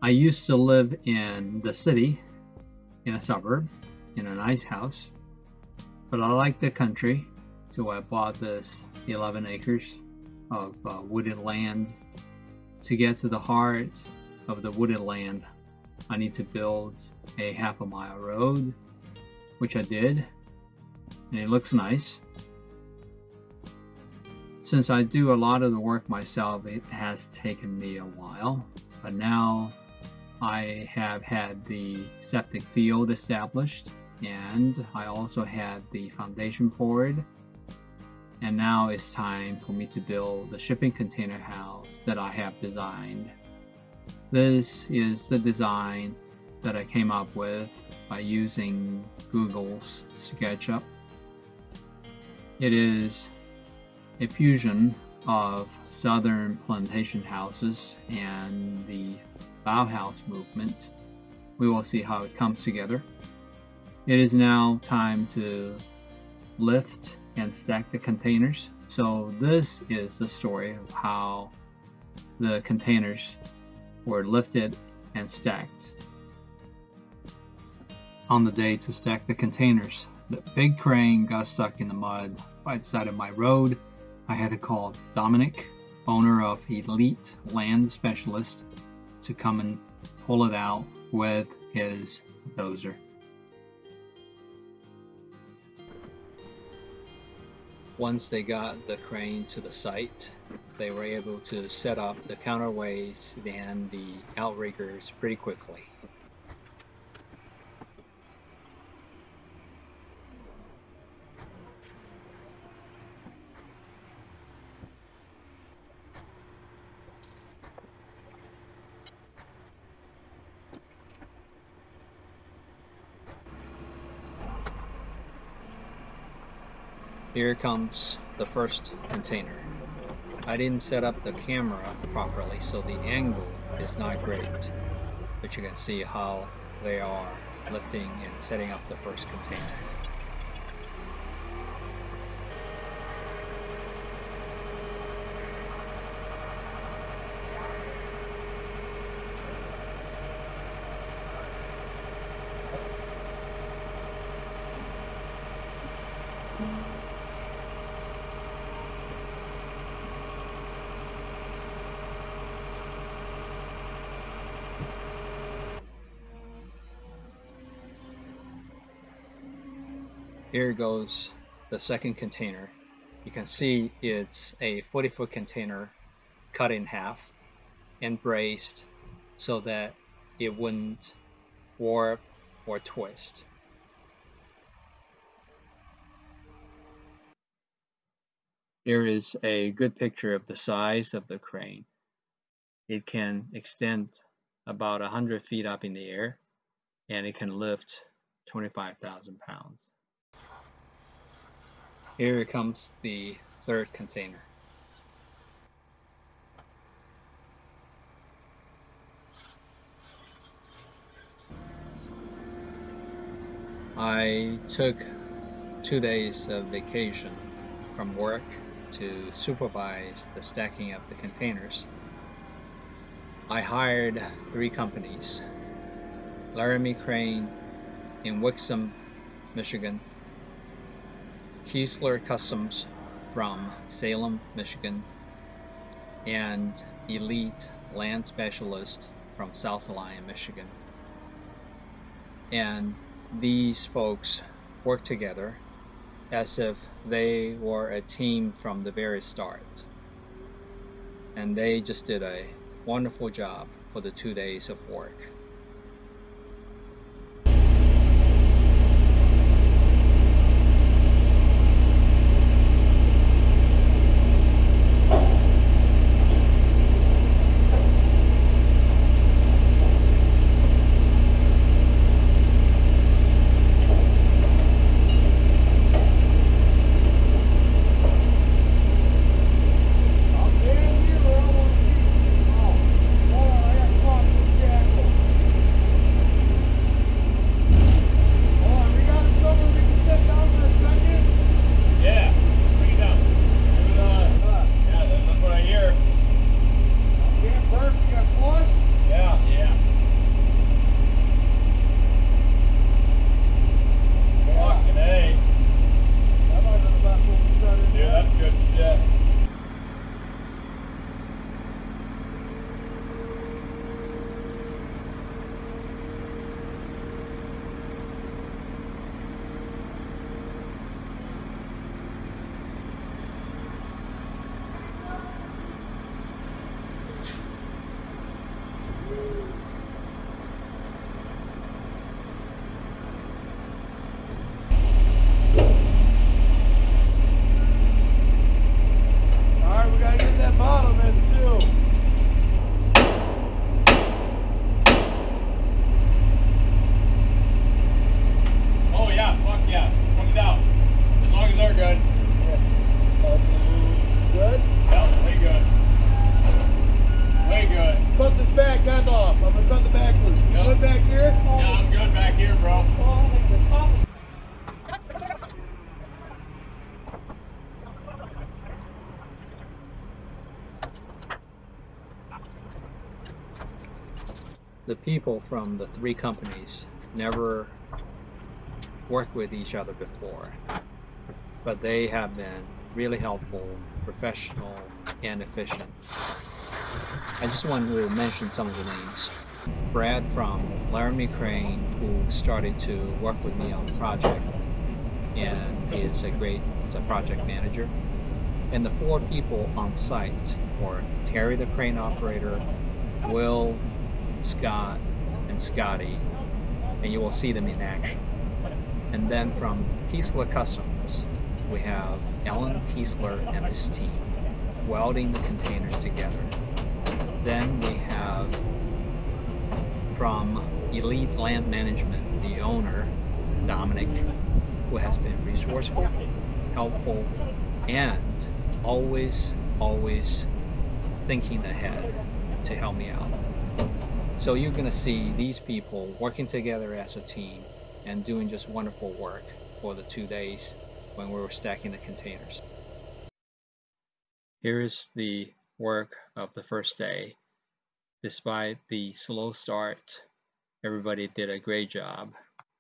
I used to live in the city, in a suburb, in a nice house, but I like the country, so I bought this 11 acres of wooded land. To get to the heart of the wooded land, I need to build a half-a-mile road, which I did, and it looks nice. Since I do a lot of the work myself, it has taken me a while, but now I have had the septic field established, and I also had the foundation poured, and now it's time for me to build the shipping container house that I have designed. This is the design that I came up with by using Google's SketchUp. It is a fusion of southern plantation houses and the Bauhaus movement. We will see how it comes together. It is now time to lift and stack the containers. So this is the story of how the containers were lifted and stacked. On the day to stack the containers, the big crane got stuck in the mud by the side of my road. I had to call Dominic, owner of Elite Land Specialist, to come and pull it out with his dozer. Once they got the crane to the site, they were able to set up the counterweights and the outriggers pretty quickly. Here comes the first container. I didn't set up the camera properly, so the angle is not great, but you can see how they are lifting and setting up the first container. Here goes the second container. You can see it's a 40-foot container cut in half and braced so that it wouldn't warp or twist. Here is a good picture of the size of the crane. It can extend about 100 feet up in the air, and it can lift 25,000 pounds. Here comes the third container. I took 2 days of vacation from work to supervise the stacking of the containers. I hired 3 companies: Laramie Crane in Wixom, Michigan, Kiesler Customs from Salem, Michigan, and Elite Land Specialist from South Lyon, Michigan. And these folks work together as if they were a team from the very start. And they just did a wonderful job for the 2 days of work. The people from the three companies never worked with each other before, but they have been really helpful, professional, and efficient. I just wanted to mention some of the names. Brad from Laramie Crane, who started to work with me on the project, and he is a great project manager. And the four people on site were Terry the crane operator, Will, Scott, and Scotty, and you will see them in action. And then from Kiesler Customs, we have Alan Kiesler and his team welding the containers together. Then we have from Elite Land Management, the owner, Dominic, who has been resourceful, helpful, and always thinking ahead to help me out. So you're going to see these people working together as a team and doing just wonderful work for the 2 days when we were stacking the containers. Here's the work of the first day. Despite the slow start, everybody did a great job.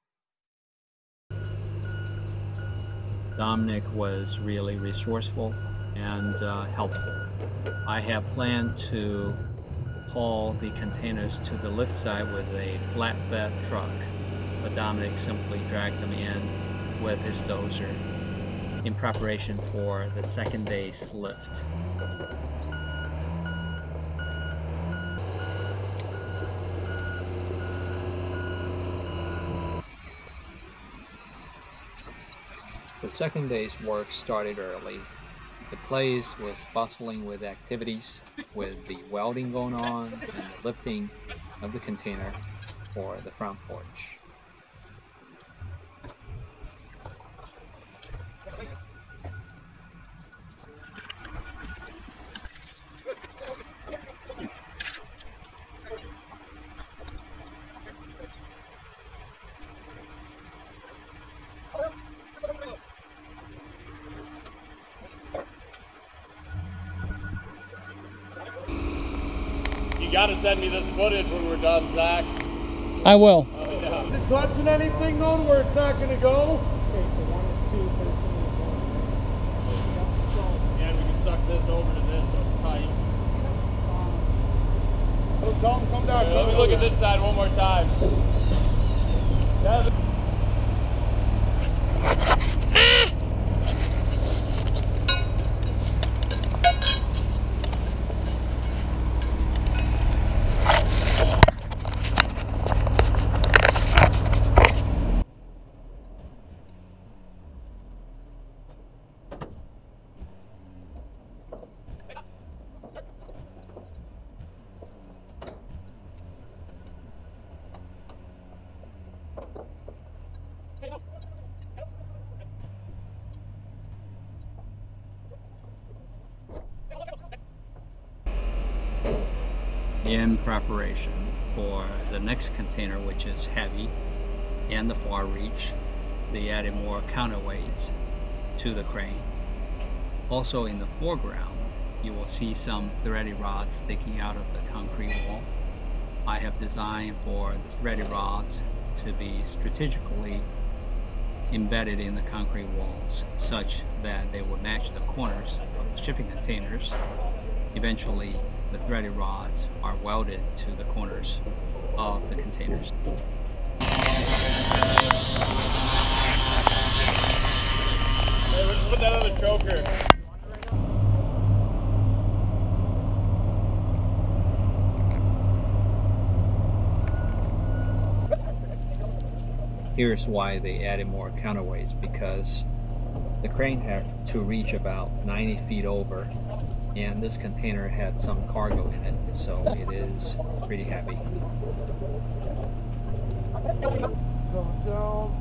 Dominic was really resourceful and helpful. I have planned to haul the containers to the lift side with a flatbed truck, but Dominic simply dragged them in with his dozer in preparation for the second day's lift. The second day's work started early. The place was bustling with activities, with the welding going on and the lifting of the container for the front porch. You gotta send me this footage when we're done, Zach. I will. Oh, yeah. Is it touching anything though where it's not gonna go? Okay, so 1 is 2, 13 is 1. And we can suck this over to this so it's tight. Oh, tell them come down. Yeah, let me look at this side one more time. Yeah. In preparation for the next container, which is heavy and the far reach, they added more counterweights to the crane. Also in the foreground, you will see some threaded rods sticking out of the concrete wall. I have designed for the threaded rods to be strategically embedded in the concrete walls such that they would match the corners of the shipping containers. Eventually, the threaded rods are welded to the corners of the containers. Hey, let's put that on the choker. Here's why they added more counterweights, because the crane had to reach about 90 feet over, and this container had some cargo in it, so it is pretty heavy. Come down.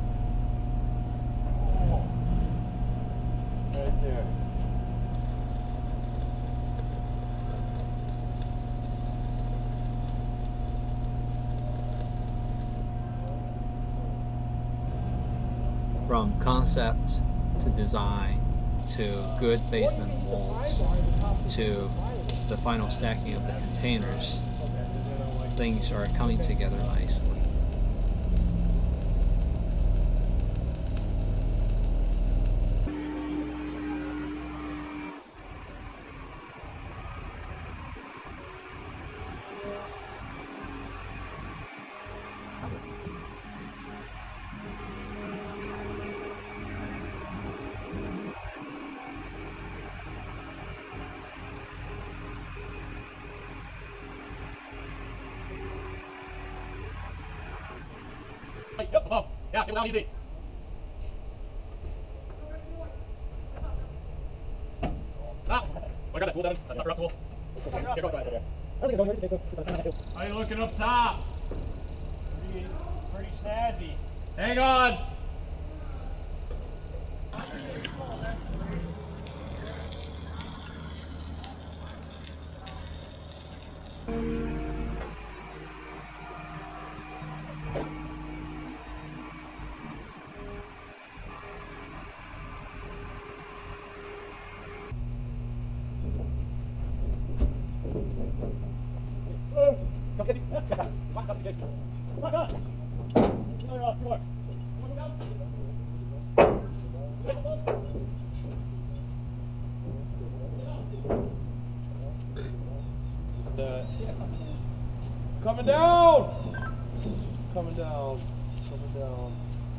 Right there. From concept to design to good basement walls to the final stacking of the containers, things are coming together nicely. Yep, come on. Yeah, get down easy. Ah! I got that tool, Devin. That's not your up tool. Here, go ahead. How you looking up top? Pretty snazzy. Hang on. Coming down! Coming down. Coming down.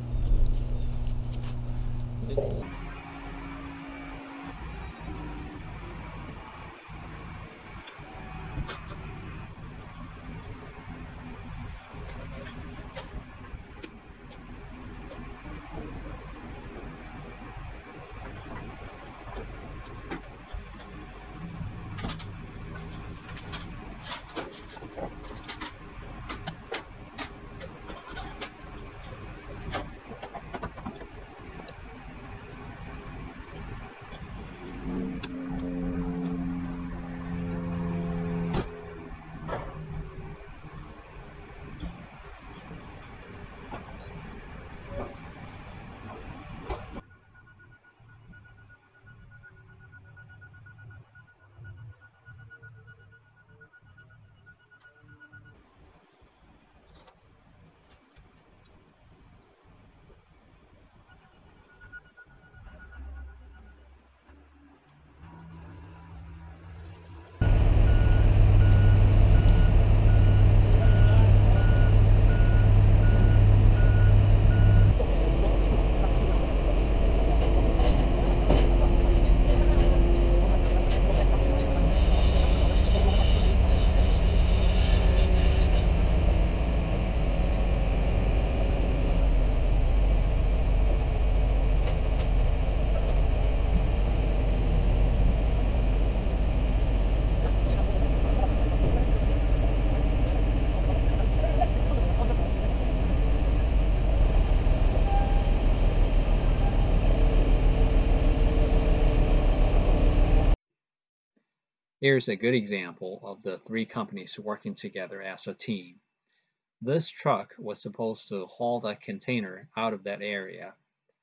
Here's a good example of the three companies working together as a team. This truck was supposed to haul the container out of that area,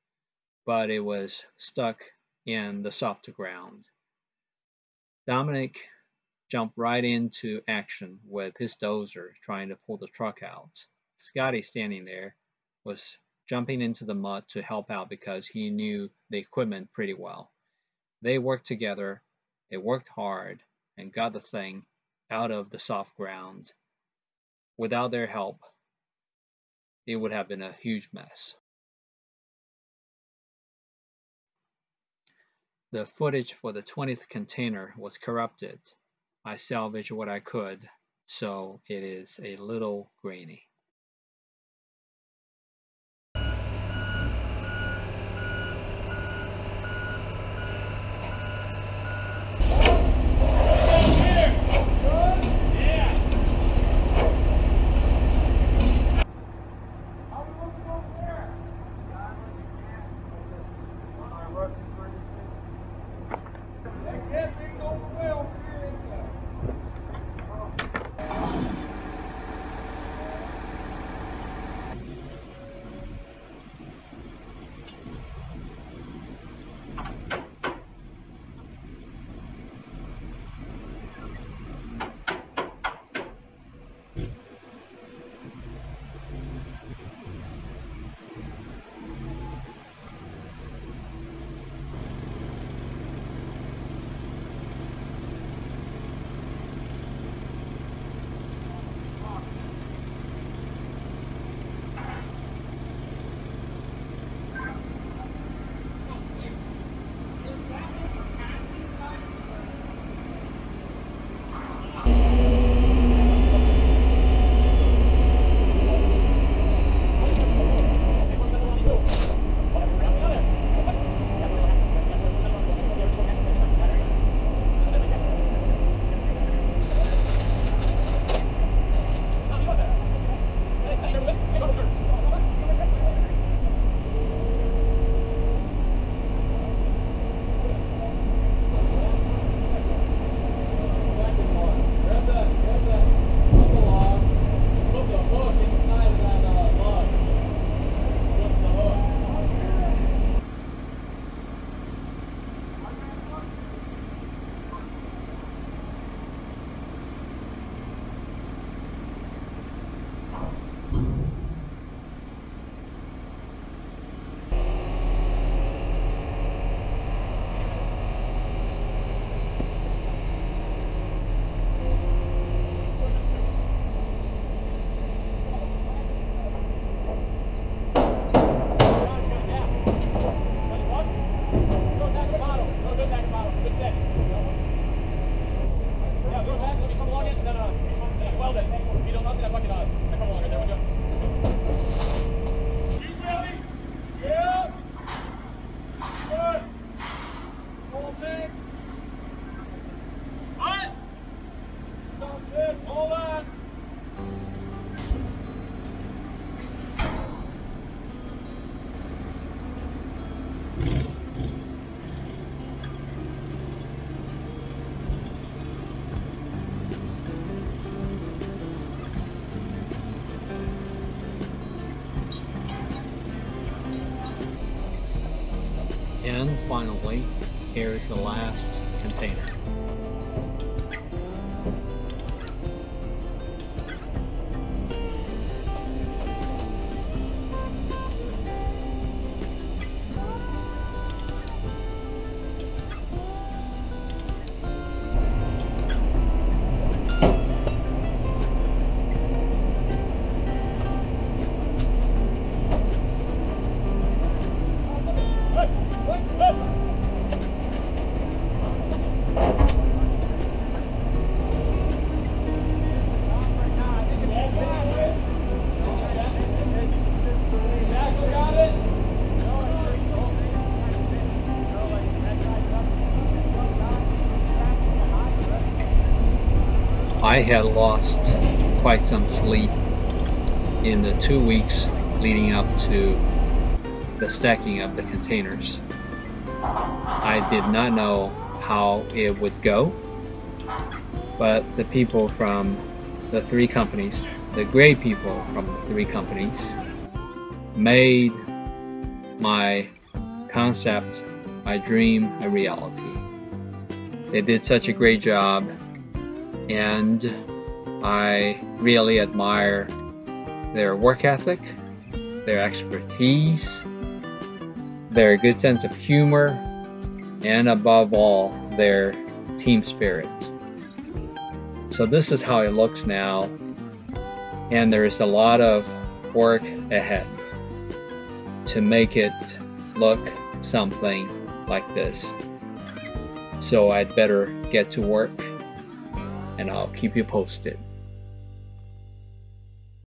but it was stuck in the soft ground. Dominic jumped right into action with his dozer trying to pull the truck out. Scotty, standing there, was jumping into the mud to help out because he knew the equipment pretty well. They worked together, they worked hard, and got the thing out of the soft ground. Without their help, it would have been a huge mess. The footage for the 20th container was corrupted. I salvaged what I could, so it is a little grainy. that bucket on. That come along right there, you ready? Yeah. Good. Hold it. What? Stop it. Hold on. And finally, here's the last container. I had lost quite some sleep in the 2 weeks leading up to the stacking of the containers. I did not know how it would go, but the people from the 3 companies, the great people from the 3 companies, made my concept, my dream, a reality. They did such a great job, and I really admire their work ethic, their expertise, their good sense of humor, and above all, their team spirit. So this is how it looks now, and there is a lot of work ahead to make it look something like this. So I'd better get to work, and I'll keep you posted.